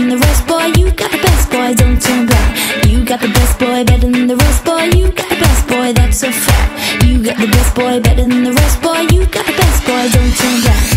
than the rest, boy. You got the best, boy, don't turn back. You got the best, boy, better than the rest, boy. You got the best, boy, that's a fact. You got the best, boy, better than the rest, boy. You got the best, boy, don't turn back.